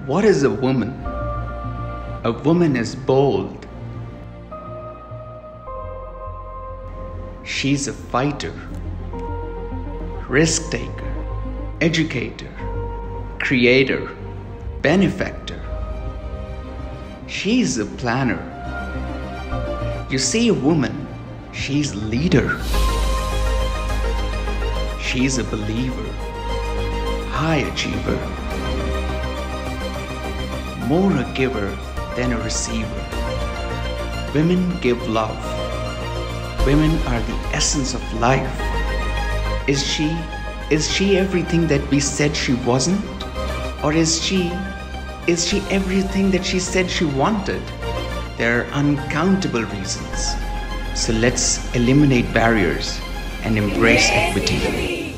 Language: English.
What is a woman? A woman is bold. She's a fighter, risk taker, educator, creator, benefactor. She's a planner. You see a woman, she's a leader. She's a believer, high achiever, more a giver than a receiver. Women give love. Women are the essence of life. Is she everything that we said she wasn't? Or is she everything that she said she wanted? There are uncountable reasons. So let's eliminate barriers and embrace equity.